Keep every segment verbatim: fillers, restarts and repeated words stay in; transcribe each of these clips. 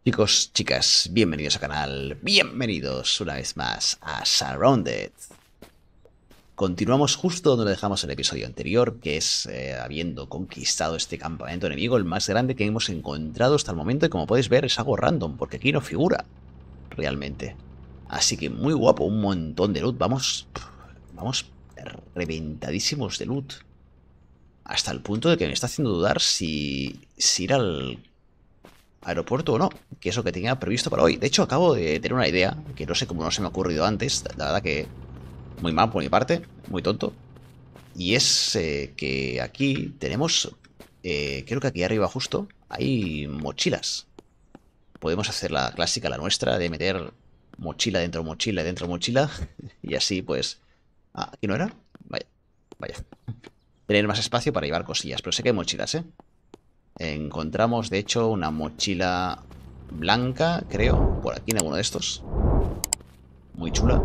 Chicos, chicas, bienvenidos al canal, bienvenidos una vez más a Surrounded. Continuamos justo donde lo dejamos en el episodio anterior, que es eh, habiendo conquistado este campamento enemigo, el más grande que hemos encontrado hasta el momento, y como podéis ver es algo random, porque aquí no figura realmente. Así que muy guapo, un montón de loot, vamos, vamos reventadísimos de loot. Hasta el punto de que me está haciendo dudar si, si ir al aeropuerto o no, que es lo que tenía previsto para hoy. De hecho, acabo de tener una idea, que no sé cómo no se me ha ocurrido antes, la verdad que muy mal por mi parte, muy tonto. Y es eh, que aquí tenemos, eh, creo que aquí arriba justo, hay mochilas. Podemos hacer la clásica, la nuestra, de meter mochila dentro de mochila dentro de mochila. Y así pues... Ah, ¿aquí no era? Vaya, vaya. Tener más espacio para llevar cosillas, pero sé que hay mochilas, ¿eh? Encontramos, de hecho, una mochila blanca, creo, por aquí en alguno de estos. Muy chula.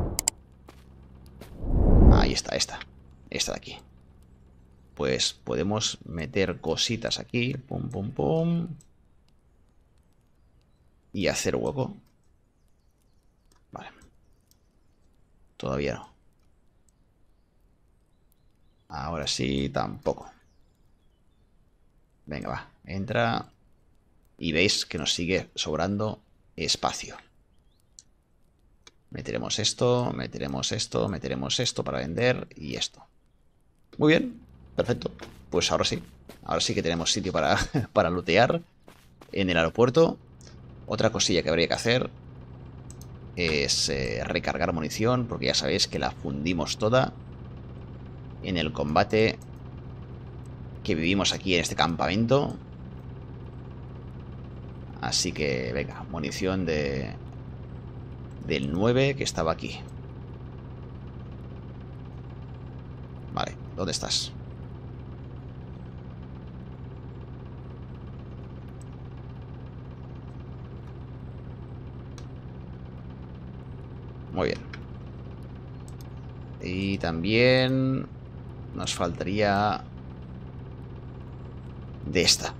Ahí está, esta. Esta de aquí. Pues podemos meter cositas aquí. Pum, pum, pum. Y hacer hueco. Vale. Todavía no. Ahora sí, tampoco. Venga, va. Entra. Y veis que nos sigue sobrando espacio. Meteremos esto, meteremos esto, meteremos esto para vender y esto. Muy bien, perfecto. Pues ahora sí. Ahora sí que tenemos sitio para, para lootear en el aeropuerto. Otra cosilla que habría que hacer es eh, recargar munición, porque ya sabéis que la fundimos toda en el combate que vivimos aquí en este campamento. Así que, venga, munición de del nueve que estaba aquí. Vale, ¿dónde estás? Muy bien. Y también nos faltaría de esta.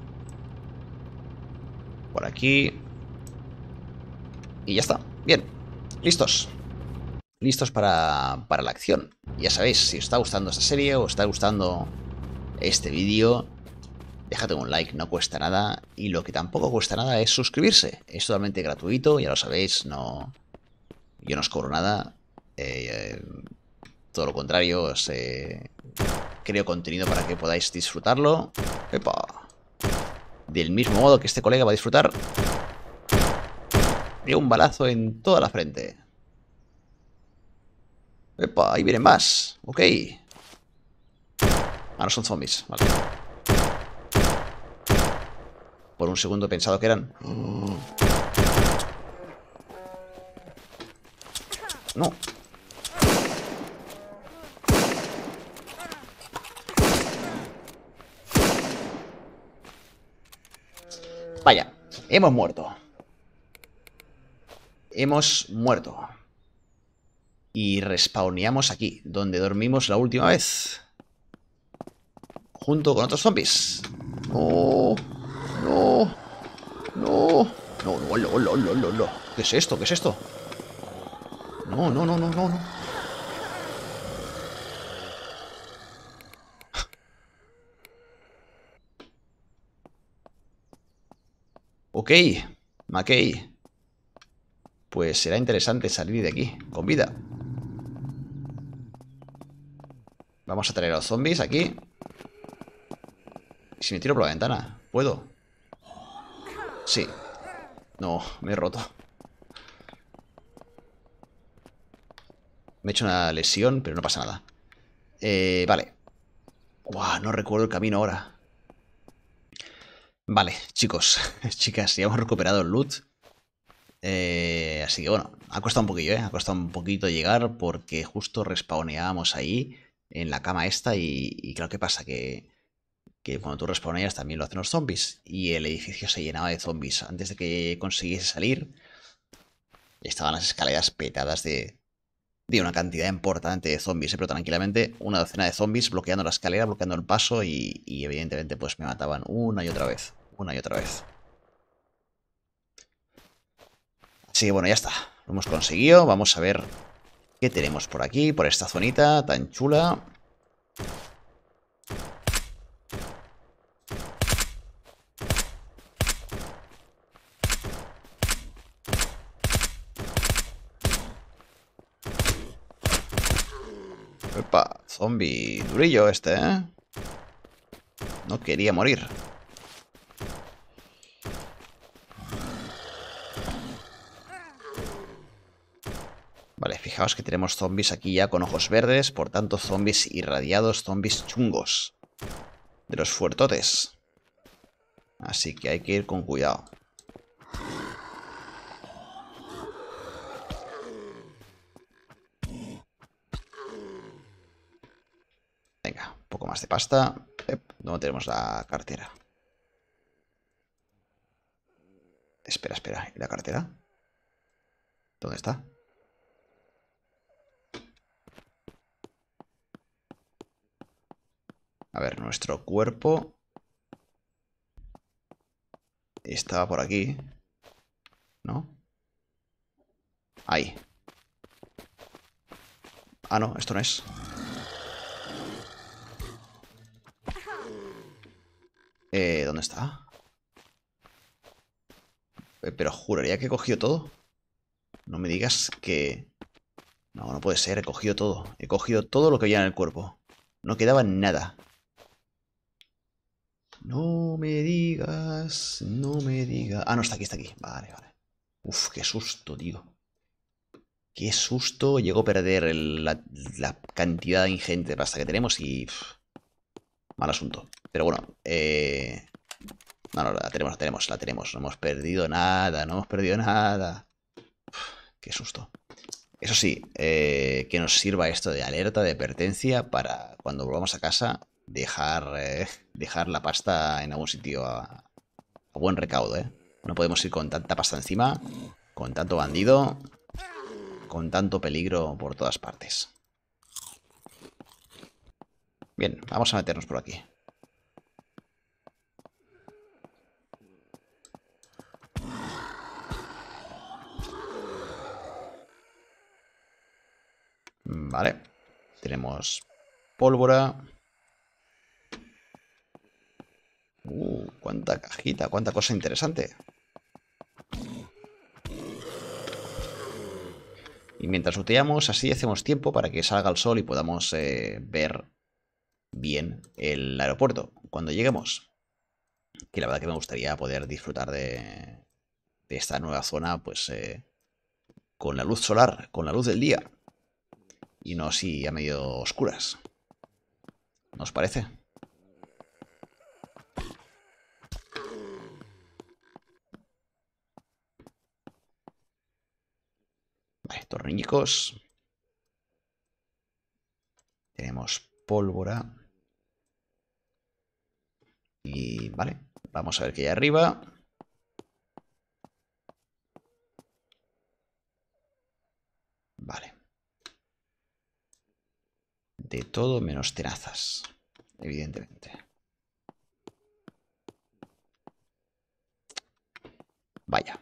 Por aquí. Y ya está. Bien. Listos. Listos para, para la acción. Ya sabéis, si os está gustando esta serie o os está gustando este vídeo, déjate un like, no cuesta nada. Y lo que tampoco cuesta nada es suscribirse. Es totalmente gratuito, ya lo sabéis, no... Yo no os cobro nada. Eh, eh, todo lo contrario, os eh, creo contenido para que podáis disfrutarlo. ¡Epa! Del mismo modo que este colega va a disfrutar de un balazo en toda la frente. ¡Epa! Ahí vienen más. Ok. Ah, no son zombies. Vale. Por un segundo he pensado que eran... No. Vaya. Hemos muerto. Hemos muerto. Y respawneamos aquí, donde dormimos la última vez. Junto con otros zombies. No. No. No. No, no, no, no, no, no, no. ¿Qué es esto? ¿Qué es esto? No, no, no, no, no, no. Ok, Mackey. Pues será interesante salir de aquí con vida. Vamos a traer a los zombies aquí. ¿Y si me tiro por la ventana? ¿Puedo? Sí. No, me he roto. Me he hecho una lesión, pero no pasa nada. Eh, vale. Uah, no recuerdo el camino ahora. Vale, chicos, chicas, ya hemos recuperado el loot. Eh, así que bueno, ha costado un poquillo, ¿eh? Ha costado un poquito llegar porque justo respawneábamos ahí en la cama esta y, y claro, ¿qué pasa? Que, que cuando tú respawneas también lo hacen los zombies y el edificio se llenaba de zombies. Antes de que consiguiese salir, estaban las escaleras petadas de, de una cantidad importante de zombies, ¿eh? Pero tranquilamente una docena de zombies bloqueando la escalera, bloqueando el paso y, y evidentemente pues me mataban una y otra vez, una y otra vez. Así que bueno, ya está. Lo hemos conseguido. Vamos a ver qué tenemos por aquí, por esta zonita tan chula. Epa, zombie durillo este, ¿eh? No quería morir. Vale, fijaos que tenemos zombies aquí ya con ojos verdes, por tanto zombies irradiados, zombies chungos. De los fuertotes. Así que hay que ir con cuidado. Venga, un poco más de pasta. ¿Dónde tenemos la cartera? Espera, espera. ¿Y la cartera? ¿Dónde está? A ver, nuestro cuerpo estaba por aquí, ¿no? Ahí. Ah, no, esto no es. Eh, ¿dónde está? Eh, pero juraría que he cogido todo. No me digas que... No, no puede ser, he cogido todo. He cogido todo lo que había en el cuerpo. No quedaba nada. No me digas, no me digas... Ah, no, está aquí, está aquí. Vale, vale. Uf, qué susto, tío. Qué susto. Llegó a perder el- la, la cantidad ingente de pasta que tenemos y... Uf, mal asunto. Pero bueno, eh... No, no, la tenemos, la tenemos, la tenemos. No hemos perdido nada, no hemos perdido nada. Uf, qué susto. Eso sí, eh, que nos sirva esto de alerta, de advertencia, para cuando volvamos a casa dejar, eh, dejar la pasta en algún sitio a, a buen recaudo, ¿eh? No podemos ir con tanta pasta encima, con tanto bandido, con tanto peligro por todas partes. Bien, vamos a meternos por aquí. Vale, tenemos pólvora. Uh, cuánta cajita, cuánta cosa interesante. Y mientras looteamos, así hacemos tiempo para que salga el sol y podamos eh, ver bien el aeropuerto cuando lleguemos. Que la verdad que me gustaría poder disfrutar de, de esta nueva zona, pues eh, con la luz solar, con la luz del día. Y no así a medio oscuras. ¿Nos parece? Vale, tornillicos. Tenemos pólvora. Y vale, vamos a ver qué hay arriba. Vale. De todo menos tenazas, evidentemente. Vaya.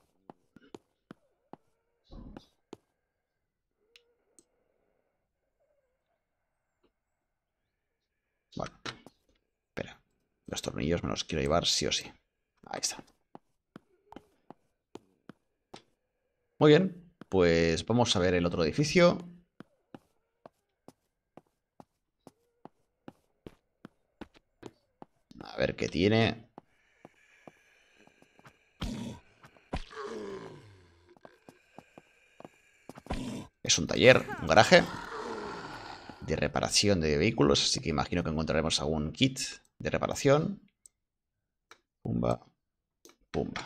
Bueno, espera. Los tornillos me los quiero llevar sí o sí. Ahí está. Muy bien, pues vamos a ver el otro edificio. A ver qué tiene. Es un taller, un garaje de reparación de vehículos, así que imagino que encontraremos algún kit de reparación. Pumba, pumba.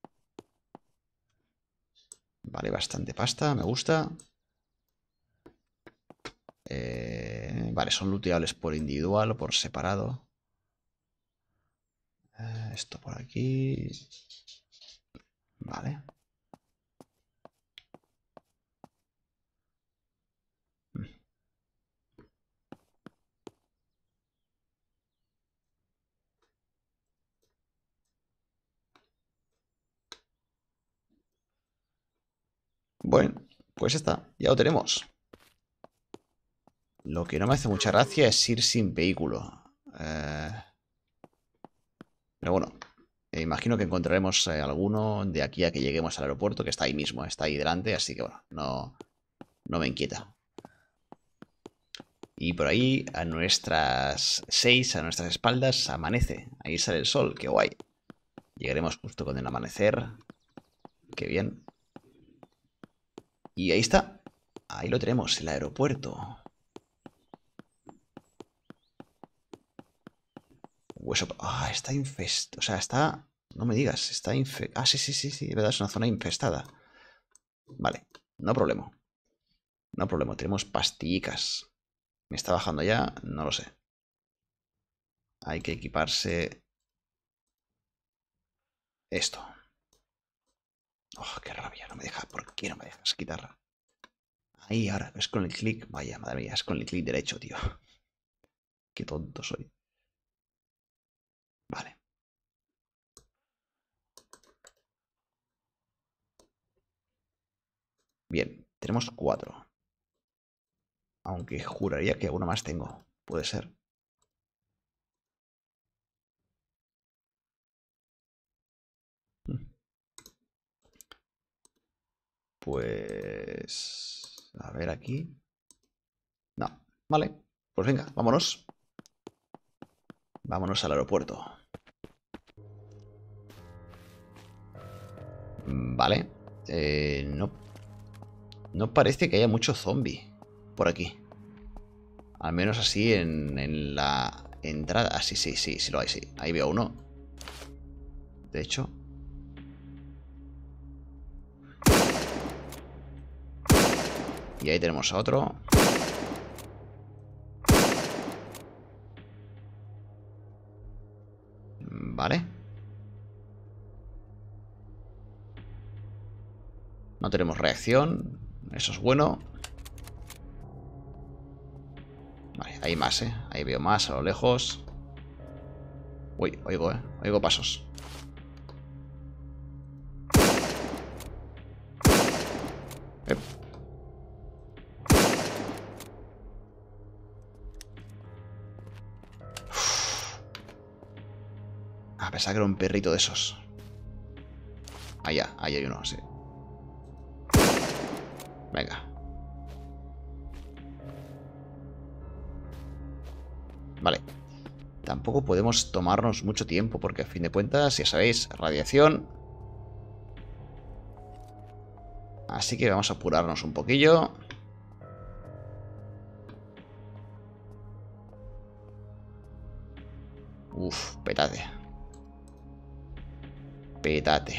Vale, bastante pasta, me gusta. Eh, vale, son looteables por individual o por separado. Eh, esto por aquí. Vale. Bueno, pues está, ya lo tenemos. Lo que no me hace mucha gracia es ir sin vehículo. Eh... Pero bueno, eh, imagino que encontraremos eh, alguno de aquí a que lleguemos al aeropuerto, que está ahí mismo, está ahí delante, así que bueno, no, no me inquieta. Y por ahí, a nuestras seis, a nuestras espaldas, amanece. Ahí sale el sol, qué guay. Llegaremos justo con el amanecer. Qué bien. Y ahí está. Ahí lo tenemos, el aeropuerto. Hueso... Ah, está infestado. O sea, está... No me digas, está infestado. Ah, sí, sí, sí, sí, de verdad, es una zona infestada. Vale, no problema. No problema, tenemos pastillicas. ¿Me está bajando ya? No lo sé. Hay que equiparse... Esto. Oh, qué rabia, no me deja. ¿Por qué no me dejas quitarla? Ahí, ahora, es con el clic. Vaya, madre mía, es con el clic derecho, tío. Qué tonto soy. Vale. Bien, tenemos cuatro. Aunque juraría que alguno más tengo. Puede ser. Pues... A ver aquí. No. Vale. Pues venga, vámonos. Vámonos al aeropuerto. Vale. Eh, no... No parece que haya mucho zombie por aquí. Al menos así en, en la entrada. Ah, sí, sí, sí, sí lo hay, sí. Ahí veo uno. De hecho. Y ahí tenemos a otro. Vale. No tenemos reacción. Eso es bueno. Vale, hay más, ¿eh? Ahí veo más a lo lejos. Uy, oigo, ¿eh? Oigo pasos. Eh. A pesar que era un perrito de esos. Allá, ahí hay uno, sí. Venga. Vale. Tampoco podemos tomarnos mucho tiempo porque a fin de cuentas, ya sabéis, radiación. Así que vamos a apurarnos un poquillo. Uf, petate. Petate.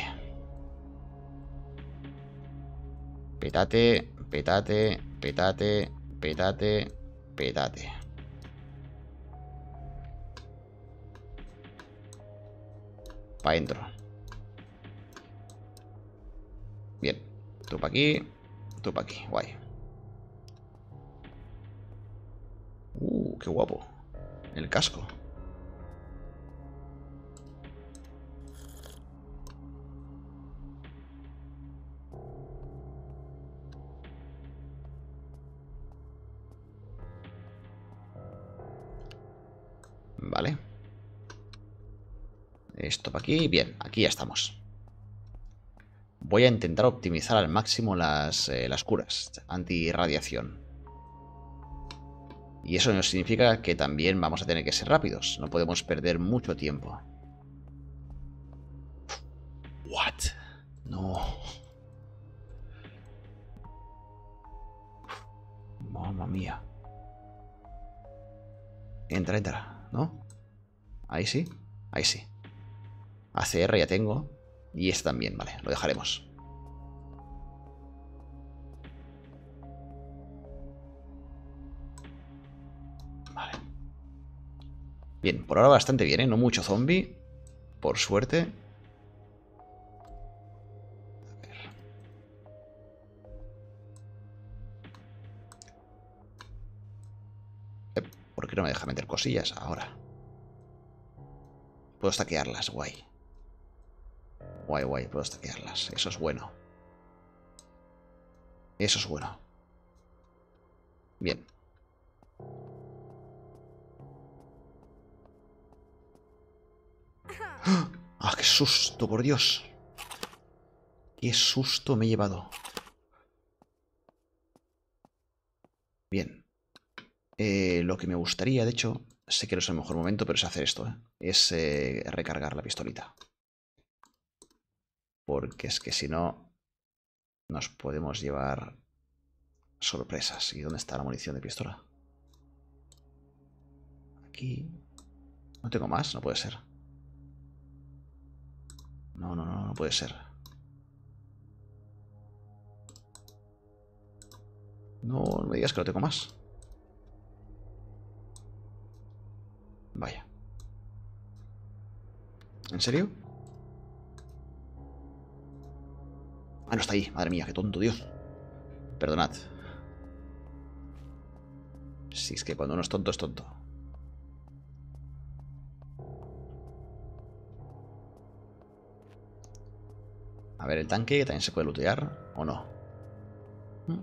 Petate, petate, petate, petate, petate. Pa' adentro. Bien. Tú pa' aquí. Tú pa' aquí. Guay. Uh, qué guapo. El casco. Vale. Esto para aquí. Bien, aquí ya estamos. Voy a intentar optimizar al máximo las, eh, las curas antirradiación. Y eso nos significa que también vamos a tener que ser rápidos. No podemos perder mucho tiempo. What? No. Mamma mía. Entra, entra, ¿no? Ahí sí, ahí sí. A C R ya tengo. Y este también, vale, lo dejaremos. Vale. Bien, por ahora bastante bien, ¿eh? No mucho zombie. Por suerte. A ver. Eh, ¿Por qué no me deja meter cosillas ahora? Puedo stackearlas, guay. Guay, guay, puedo stackearlas. Eso es bueno. Eso es bueno. Bien. ¡Ah, qué susto, por Dios! ¡Qué susto me he llevado! Bien. Eh, lo que me gustaría, de hecho, sé que no es el mejor momento, pero es hacer esto, ¿eh? Es eh, recargar la pistolita. Porque es que si no, nos podemos llevar sorpresas. ¿Y dónde está la munición de pistola? Aquí. ¿No tengo más? No puede ser. No, no, no, no puede ser. No, no me digas que no tengo más. Vaya. ¿En serio? Ah, no está ahí. Madre mía, qué tonto, Dios. Perdonad. Si es que cuando uno es tonto, es tonto. A ver, el tanque también se puede lootear, ¿o no? ¿Mm?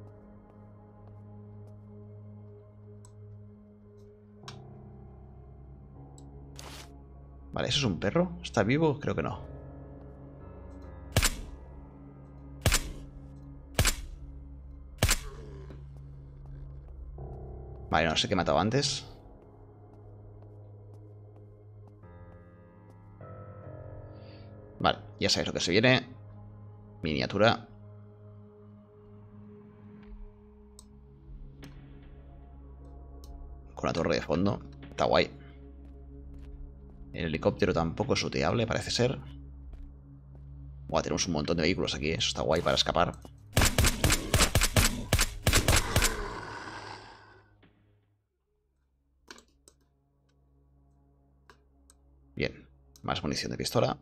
Vale, ¿eso es un perro? ¿Está vivo? Creo que no. Vale, no sé qué he matado antes. Vale, ya sabéis lo que se viene. Miniatura. Con la torre de fondo. Está guay. El helicóptero tampoco es looteable, parece ser. Buah, tenemos un montón de vehículos aquí, ¿eh? Eso está guay para escapar. Bien, más munición de pistola.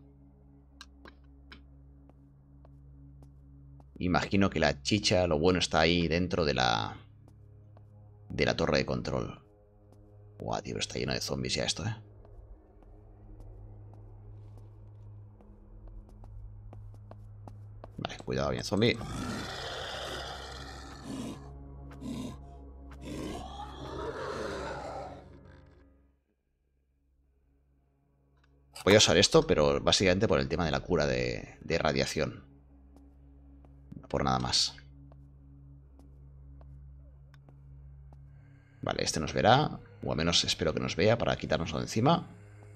Imagino que la chicha, lo bueno está ahí dentro de la... De la torre de control. Buah, tío, está lleno de zombies ya esto, ¿eh? Vale, cuidado bien, zombie. Voy a usar esto, pero básicamente por el tema de la cura de, de radiación. No por nada más. Vale, este nos verá. O al menos espero que nos vea para quitárnoslo de encima.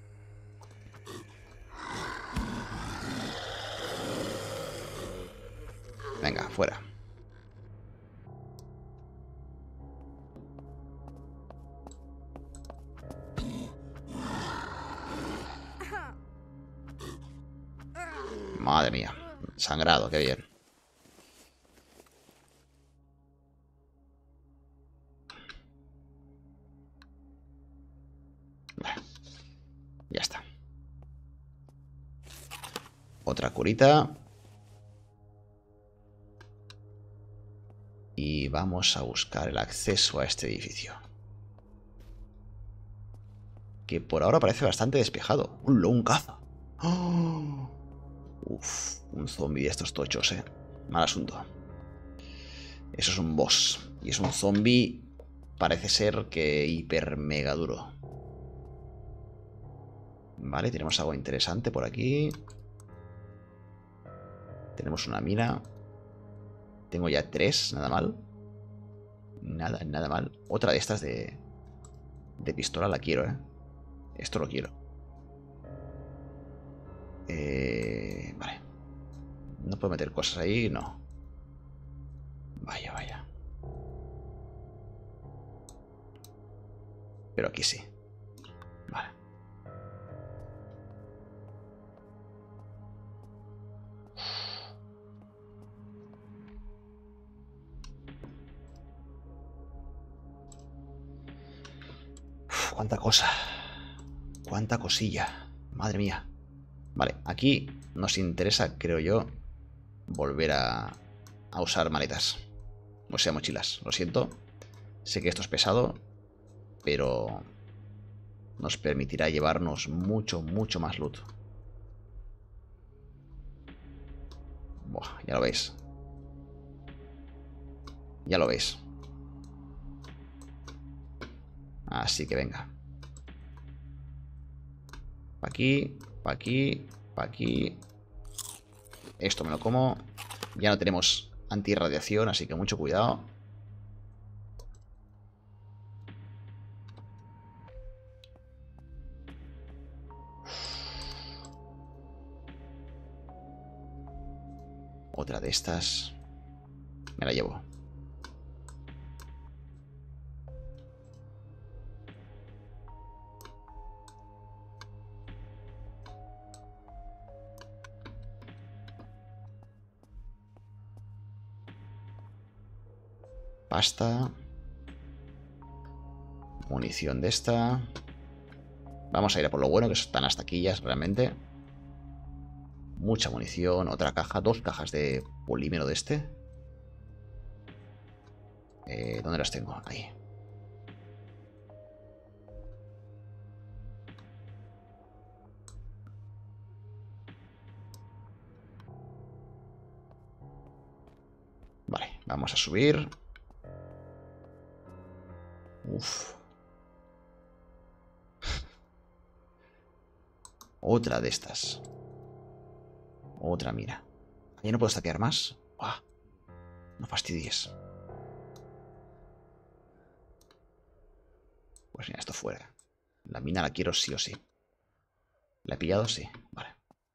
Venga, fuera. Madre mía. Sangrado, qué bien. Vale. Ya está. Otra curita. Y vamos a buscar el acceso a este edificio. Que por ahora parece bastante despejado. ¡Un un caza! ¡Oh! Uf, un zombie de estos tochos, eh. Mal asunto. Eso es un boss. Y es un zombie, parece ser que hiper mega duro. Vale, tenemos algo interesante por aquí. Tenemos una mina. Tengo ya tres, nada mal. Nada, nada mal. Otra de estas de... De pistola la quiero, eh. Esto lo quiero. Eh, vale. No puedo meter cosas ahí, no. Vaya, vaya. Pero aquí sí. Vale. Uf, cuánta cosa. Cuánta cosilla. Madre mía. Vale, aquí nos interesa, creo yo, volver a, a usar maletas. O sea, mochilas. Lo siento. Sé que esto es pesado, pero nos permitirá llevarnos mucho, mucho más loot. Buah, ya lo veis. Ya lo veis. Así que venga. Pa' aquí, pa' aquí, pa' aquí. Esto me lo como. Ya no tenemos antirradiación, así que mucho cuidado. Otra de estas. Me la llevo. Pasta. Munición de esta. Vamos a ir a por lo bueno, que están las taquillas realmente. Mucha munición. Otra caja. Dos cajas de polímero de este. Eh, ¿Dónde las tengo? Ahí. Vale, vamos a subir. Uf. Otra de estas. Otra mira. ¿Ya no puedo stackear más? ¡Buah! No fastidies. Pues mira, esto fuera. La mina la quiero sí o sí. ¿La he pillado? Sí. Vale.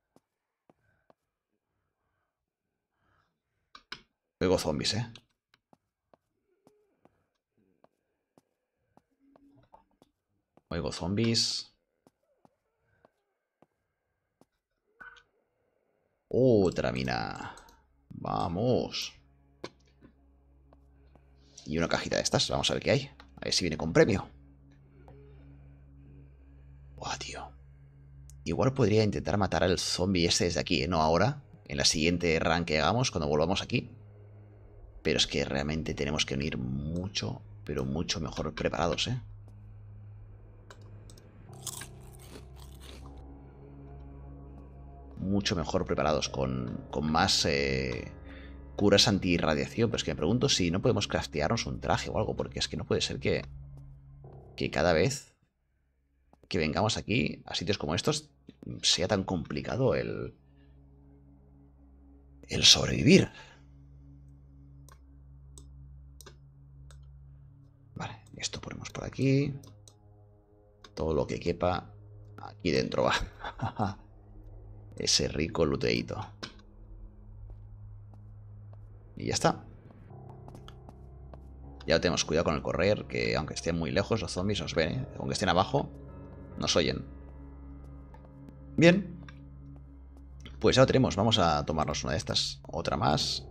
Oigo zombies, ¿eh? Oigo zombies. Otra mina. Vamos. Y una cajita de estas. Vamos a ver qué hay. A ver si viene con premio. Buah, tío. Igual podría intentar matar al zombie este desde aquí, ¿eh? No ahora. En la siguiente run que hagamos, cuando volvamos aquí. Pero es que realmente tenemos que venir mucho, pero mucho mejor preparados, ¿eh? Mucho mejor preparados, con, con más eh, curas antirradiación. Pero es que me pregunto si no podemos craftearnos un traje o algo, porque es que no puede ser que, que cada vez que vengamos aquí a sitios como estos sea tan complicado el, el sobrevivir. Vale, esto ponemos por aquí. Todo lo que quepa aquí dentro va. Ese rico luteíto. Y ya está. Ya tenemos cuidado con el correr, que aunque estén muy lejos, los zombies nos ven, ¿eh? Aunque estén abajo, nos oyen. Bien. Pues ya lo tenemos. Vamos a tomarnos una de estas. Otra más.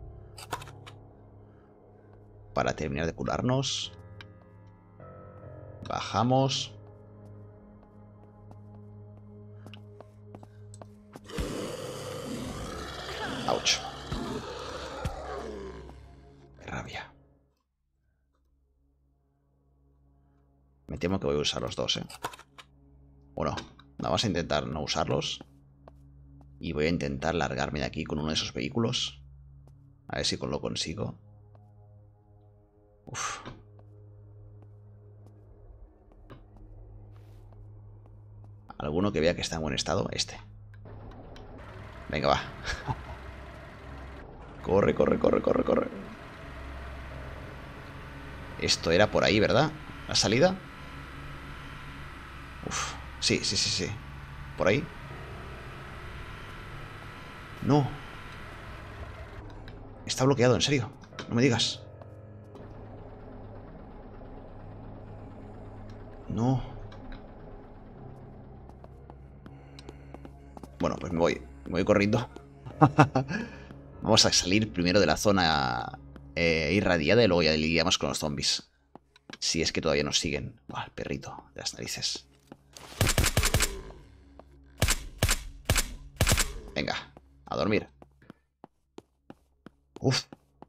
Para terminar de curarnos. Bajamos. Ouch. Qué rabia. Me temo que voy a usar los dos, ¿eh? O no. Vamos a intentar no usarlos. Y voy a intentar largarme de aquí con uno de esos vehículos. A ver si lo consigo. Uf. Alguno que vea que está en buen estado. Este. Venga, va. Corre, corre, corre, corre, corre. Esto era por ahí, ¿verdad? ¿La salida? Uf. Sí, sí, sí, sí. ¿Por ahí? No. Está bloqueado, en serio. No me digas. No. Bueno, pues me voy. Me voy corriendo. Vamos a salir primero de la zona eh, irradiada y luego ya lidiamos con los zombies. Si es que todavía nos siguen. Buah, el perrito de las narices. Venga, a dormir. Uf.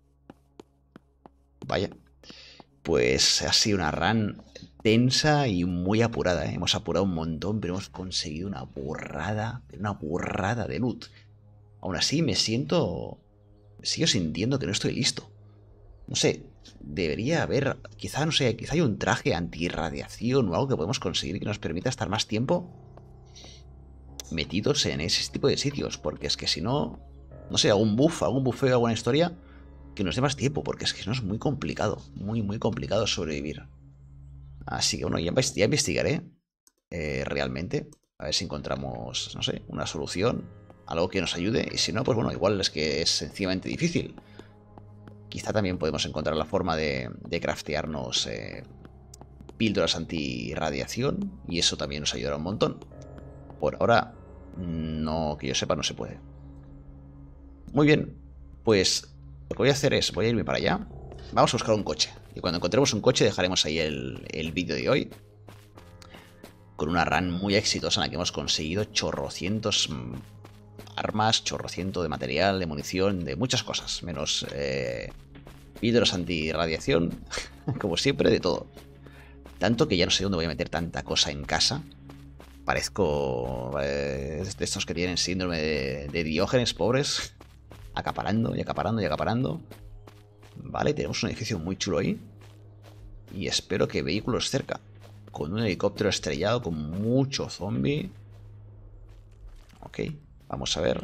Vaya. Pues ha sido una run tensa y muy apurada, ¿eh? Hemos apurado un montón, pero hemos conseguido una burrada, una burrada de loot. Aún así me siento... Sigo sintiendo que no estoy listo. No sé, debería haber, quizá, no sé, quizá hay un traje antirradiación o algo que podemos conseguir que nos permita estar más tiempo metidos en ese tipo de sitios, porque es que si no, no sé, algún buff, algún buffeo, alguna historia que nos dé más tiempo, porque es que si no es muy complicado, muy, muy complicado sobrevivir. Así que bueno, ya, ya investigaré eh, realmente, a ver si encontramos, no sé, una solución, algo que nos ayude, y si no, pues bueno, igual es que es sencillamente difícil. Quizá también podemos encontrar la forma de, de craftearnos eh, píldoras antirradiación, y eso también nos ayudará un montón. Por ahora, no, que yo sepa, no se puede. Muy bien, pues lo que voy a hacer es, voy a irme para allá. Vamos a buscar un coche. Y cuando encontremos un coche dejaremos ahí el, el vídeo de hoy. Con una run muy exitosa en la que hemos conseguido chorrocientos armas, chorrociento de material, de munición, de muchas cosas. Menos eh, píldoras antirradiación, como siempre, de todo. Tanto que ya no sé dónde voy a meter tanta cosa en casa. Parezco eh, de estos que tienen síndrome de, de Diógenes, pobres. Acaparando y acaparando y acaparando. Vale, tenemos un edificio muy chulo ahí. Y espero que vehículos cerca. Con un helicóptero estrellado, con mucho zombie. Ok, vamos a ver.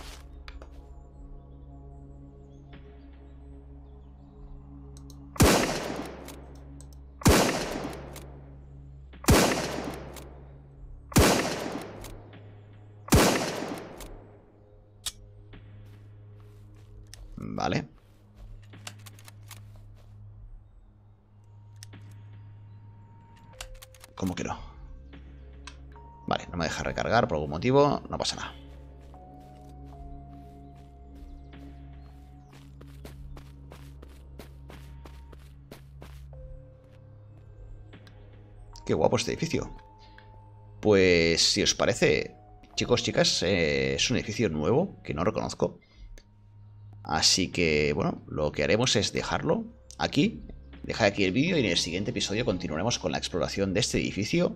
Vale. ¿Cómo que no? Vale, no me deja recargar por algún motivo. No pasa nada. Qué guapo este edificio. Pues si os parece, chicos, chicas, eh, es un edificio nuevo que no reconozco. Así que, bueno, lo que haremos es dejarlo aquí. Dejar aquí el vídeo y en el siguiente episodio continuaremos con la exploración de este edificio.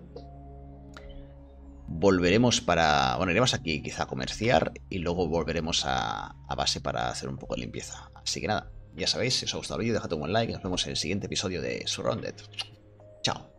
Volveremos para... Bueno, iremos aquí quizá a comerciar y luego volveremos a, a base para hacer un poco de limpieza. Así que nada, ya sabéis, si os ha gustado el vídeo, dejad un buen like y nos vemos en el siguiente episodio de Surrounded. Chao.